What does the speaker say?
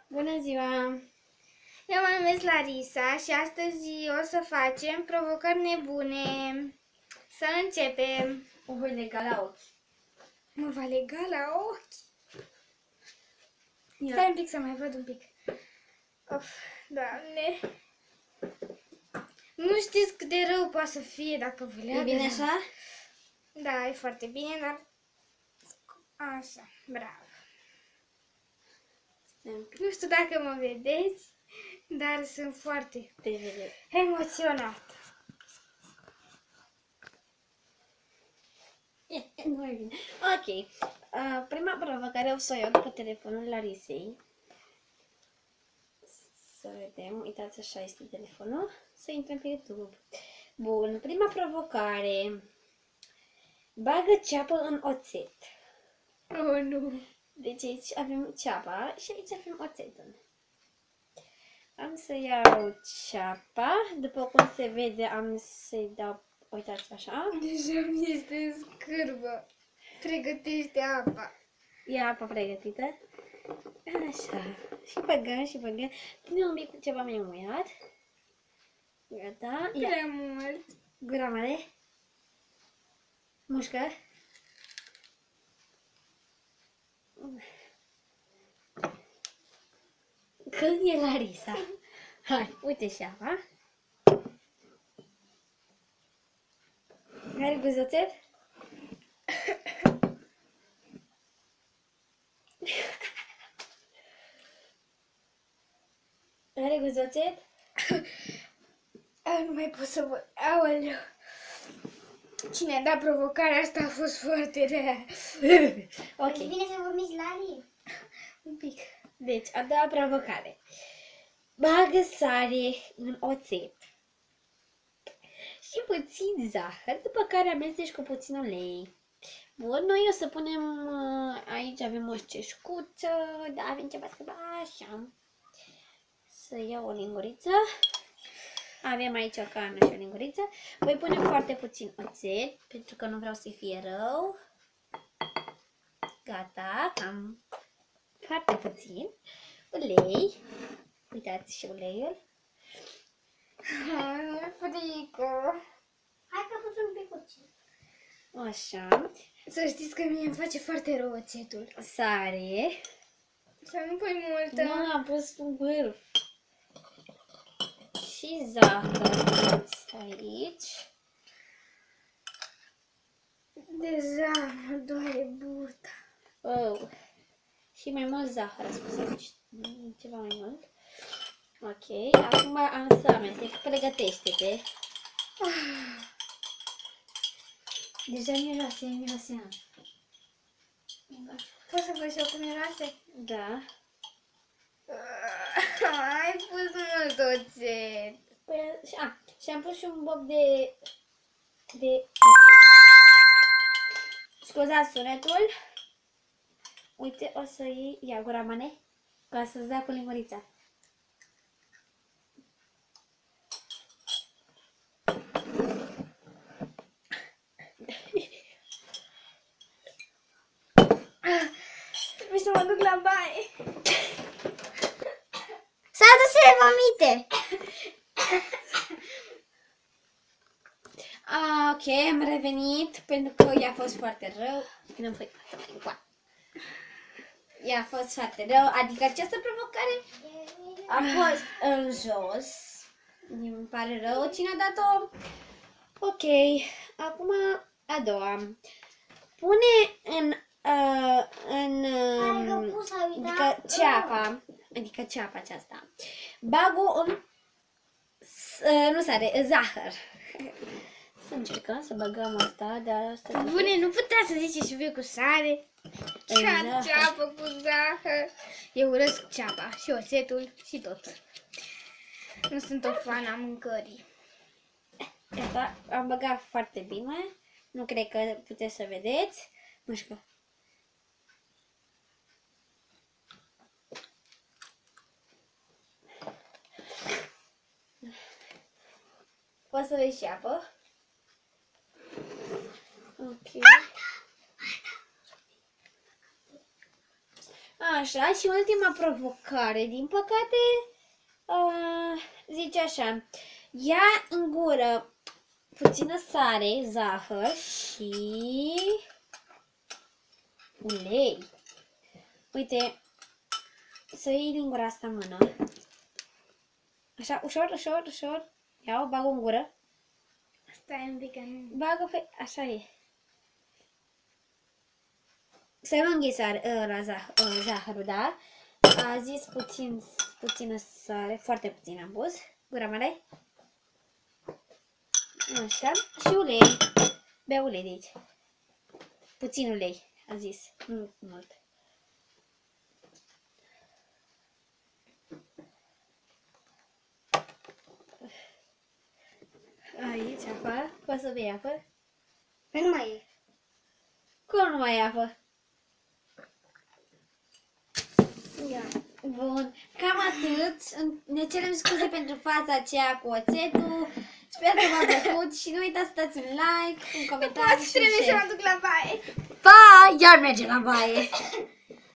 Bună ziua! Eu mă numesc Larisa și astăzi o să facem provocări nebune. Să începem. O voi lega la ochi. Mă va lega la ochi. Ia. Stai un pic să mai văd un pic. Of, Doamne. Nu știți cât de rău poate să fie dacă vă leagă. E bine la- așa? Da, e foarte bine, dar... Așa, bravo. Stai un pic. Nu știu dacă mă vedeți, dar sunt foarte Te vedem. emoționată. Nu e bine. Ok. Prima provocare o să o iau după telefonul Larisei. Să vedem. Uitați, așa este telefonul. Să intrăm pe YouTube. Bun. Prima provocare. Bagă ceapă în oțet. Oh, nu. Deci aici avem ceapa și aici avem oțetul. Am să iau ceapa. După cum se vede, am să-i dau... Uitați așa. Deja mi este în scârbă. Pregătește apa. Ia apa pregătită. Așa. Și băgăm și băgăm. Ține un pic cu ceva mai muiat. Gata. Ia. Prea mult. Gura mare. Mușcă. Când e Larisa? Hai, uite și apa. Are guzoțet? Are guzoțet? Nu mai pot să văd. Aoleu. Cine a dat provocarea asta a fost foarte rea. Ok. Bine să vorbiți, Lari? Un pic. Deci, a doua provocare. Bagă sare în oțet și puțin zahăr, după care amesteci cu puțin ulei. Bun, noi o să punem, aici avem o ceșcuță, da, avem ceva să așa. Să iau o linguriță. Avem aici o cană și o linguriță. Voi pune foarte puțin oțet, pentru că nu vreau să fie rău. Gata, cam foarte puțin. Ulei. Uitați și uleiul. Mi-e frică. Hai că pus un picuțin. Așa. Să știți că mie îmi face foarte rău oțetul. Sare. Să nu pui multă. Nu, am pus un vârf. Și zahăr aici. Deja mă doare burta. Oh. Și mai mult zahăr, a spus aici. Ceva mai mult. Ok, acum am să amestec. Pregătește-te. Deja miroase. Poți să văd și eu cum miroase? Da. Ai pus mult oțet. Păi, și am pus și un boc de... Scuzați sunetul. Uite, o să iei... Ia gura mane, ca să-ți dea cu lingurița. Trebuie să mă duc la baie. S-a dus să vomite. Ok, am revenit pentru că i-a fost foarte rău. Nu voi I-a fost foarte rău, adică această provocare a fost în jos. Îmi pare rău. Cine a dat-o? Ok, acum a doua. Pune adică ceapa aceasta. Bag-o în nu sare, zahăr. Să încercăm să băgăm asta, dar asta... Bune, nu putea să zici și fiu cu sare. Zahăr. Ceapă cu zahăr. Eu urăsc ceapa și oțetul și tot. Nu sunt o fan a mâncării. Gata, am băgat foarte bine. Nu cred că puteți să vedeți. Mușcă. Poți să vezi și apă. Ok. Așa, și ultima provocare, din păcate, zice așa, ia în gură puțină sare, zahăr și ulei. Uite, să iei din gura asta mână. Așa, ușor, ușor, ușor. Ia-o, bag-o în gură. Stai un pic, nu. Bagă pe... Așa e. Să nu înghiți zahărul, da? A zis puțină sare, foarte puțin am pus. Gura mare. Așa. Și ulei. Bea ulei de aici. Puțin ulei, a zis. Nu mult. Aici apă. Poți să bei apă? Păi nu mai e. Cum nu mai e apă? Ia. Bun, cam atât. Ne cerem scuze pentru fața aceea cu oțetul. Sper că v-a plăcut și nu uitați să dați un like, un comentariu Poți, și trebuie să share. mă duc la baie. Pa! Iar merge la baie!